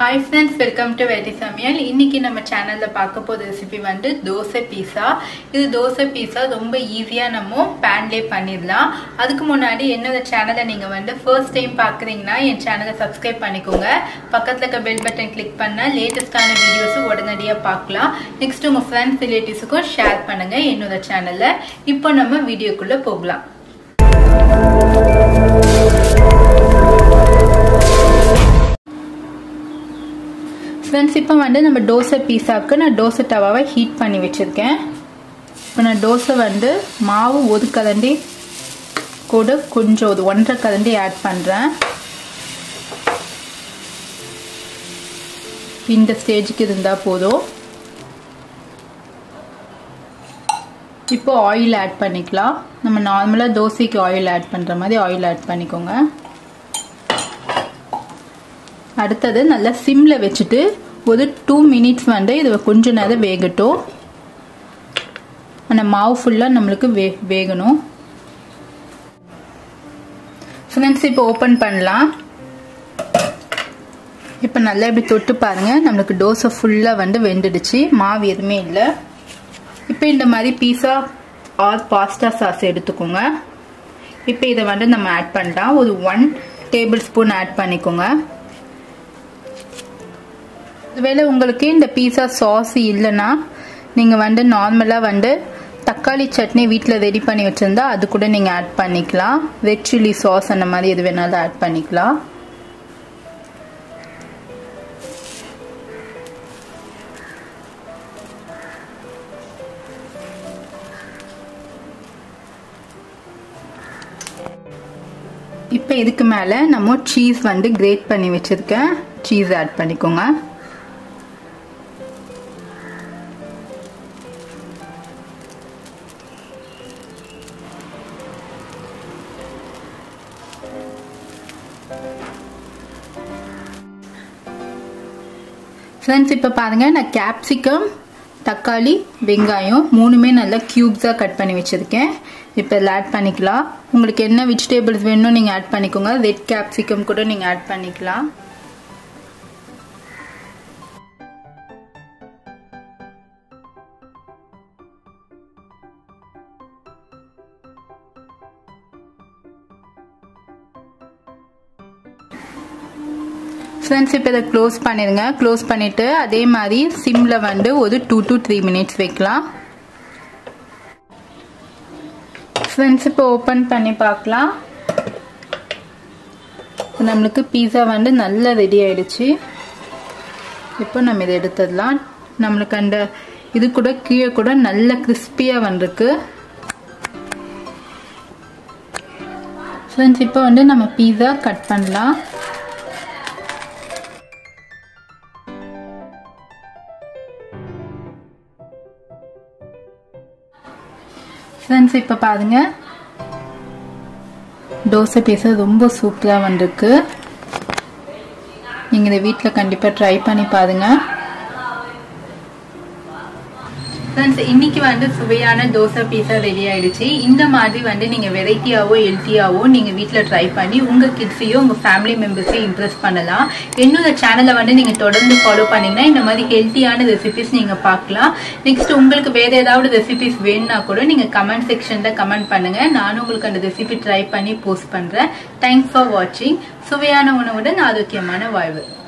Hi friends, welcome to Vedi Samayal. இன்னைக்கு நம்ம சேனல்ல பார்க்க போற ரெசிபி வந்து தோசை பீஸா. இது தோசை பீஸா ரொம்ப ஈஸியா நம்ம panலே பண்ணிடலாம். அதுக்கு முன்னாடி என்னோட சேனலை நீங்க வந்து first time பார்க்கறீங்கன்னா என் சேனலை subscribe பண்ணிக்கோங்க. பக்கத்துல இருக்க bell button click பண்ணா லேட்டஸ்டான வீடியோஸ் உடனடியா பார்க்கலாம். நெக்ஸ்ட் உங்க friends relatives-க்கு ஷேர் பண்ணுங்க என்னோட சேனல்ல. இப்போ நம்ம வீடியோக்குள்ள போகலாம். फ्रेंड्स இப்போ வந்து நம்ம தோசை பீஸாக்கு நான் தோசை தவாவை ஹீட் பண்ணி வச்சிருக்கேன். இப்போ நான் தோசை வந்து மாவு ஒரு கரண்டி கூட கொஞ்சம் ஒரு 1.5 கரண்டி ஆட் பண்றேன். இந்த ஸ்டேஜுக்கு இருந்தா போதும். இப்போ ஆயில் ஆட் பண்ணிக்கலாம். நம்ம நார்மலா தோசைக்கு ஆயில் ஆட் பண்ற மாதிரி ஆயில் ஆட் பண்ணிக்கோங்க. அடுத்தது நல்லா சிம்ல வச்சிட்டு ஒரு 2 மினிட்ஸ் வந்து இது கொஞ்ச நேரம் வேகட்டும். அந்த மாவு ஃபுல்லா நமக்கு வேகணும். ஃப்ரெண்ட்ஸ் இப்போ ஓபன் பண்ணலாம். இப்போ நல்லா இப்படி தொட்டு பாருங்க. நமக்கு தோசை ஃபுல்லா வந்து வெந்துடுச்சு. மாவு எதுமே இல்ல. இப்போ இந்த மாதிரி பீஸா ஆர் பாஸ்தா சாஸ் எடுத்துக்கோங்க. இப்போ இத வந்து நம்ம ஆட் பண்ணலாம். ஒரு 1 டேபிள் ஸ்பூன் ஆட் பண்ணிக்கோங்க. ஒருவேளை உங்களுக்கு இந்த பீஸா சாஸ் இல்லைன்னா நீங்க வந்து நார்மலா வந்து தக்காளி சட்னி வீட்டில் ரெடி பண்ணி வச்சிருந்தா அது கூட நீங்க ஆட் பண்ணிக்கலாம். ரெட் சில்லி சாஸ் அந்த மாதிரி எது வேணாலும் ஆட் பண்ணிக்கலாம். இப்போ இதுக்கு மேல நம்ம சீஸ் வந்து கிரேட் பண்ணி வச்சிருக்கேன். சீஸ் ஆட் பண்ணிக்கோங்க. ஃப்ரெண்ட்ஸ் இப்போ பாருங்க நான் கேப்சிகம் தக்காளி வெங்காயம் மூணுமே நல்லா கியூப்ஸா கட் பண்ணி வச்சிருக்கேன். இப்போ இதில் ஆட் பண்ணிக்கலாம். உங்களுக்கு என்ன வெஜிடபிள்ஸ் வேணும் நீங்க ஆட் பண்ணிக்கோங்க. ரெட் கேப்சிகம் கூட நீங்க ஆட் பண்ணிக்கலாம். ஃப்ரெண்ட்ஸ் இப்போ இதை க்ளோஸ் பண்ணிடுங்க. க்ளோஸ் பண்ணிட்டு அதே மாதிரி சிம்ல வந்து ஒரு 2 to 3 மினிட்ஸ் வைக்கலாம். ஃப்ரெண்ட்ஸ் இப்போ ஓபன் பண்ணி பார்க்கலாம். நம்மளுக்கு பீஸா வந்து நல்லா ரெடி ஆயிடுச்சு. இப்போ நம்ம இதை எடுத்துடலாம். நம்மளுக்கு அந்த இது கூட கீழே கூட நல்ல கிறிஸ்பியா வந்திருக்கு. ஃப்ரெண்ட்ஸ் இப்போ வந்து நம்ம பீஸா கட் பண்ணலாம். ஃப்ரெண்ட்ஸ் இப்போ பாருங்க தோசை பீஸா ரொம்ப சூப்பரா வந்திருக்கு. நீங்க இதை வீட்டில் கண்டிப்பா ட்ரை பண்ணி பாருங்க. ஃப்ரெண்ட்ஸ் இன்னைக்கு வந்து சுவையான தோசை பீஸா ரெடி ஆயிடுச்சு. இந்த மாதிரி வந்து நீங்க வெரைட்டியாவோ ஹெல்த்தியாவோ நீங்க வீட்டில் ட்ரை பண்ணி உங்க கிட்ஸையும் உங்க ஃபேமிலி மெம்பர்ஸையும் இம்ப்ரெஸ் பண்ணலாம். என்னோட சேனலை வந்து நீங்க தொடர்ந்து ஃபாலோ பண்ணீங்கன்னா இந்த மாதிரி ஹெல்த்தியான ரெசிபிஸ் நீங்க பார்க்கலாம். நெக்ஸ்ட் உங்களுக்கு வேற ஏதாவது ரெசிபிஸ் வேணும்னா கூட நீங்க கமெண்ட் செக்ஷன்ல கமெண்ட் பண்ணுங்க. நானும் உங்களுக்கு அந்த ரெசிபி ட்ரை பண்ணி போஸ்ட் பண்றேன். தேங்க்ஸ் ஃபார் வாட்சிங். சுவையான உணவுடன் ஆரோக்கியமான வாழ்வு.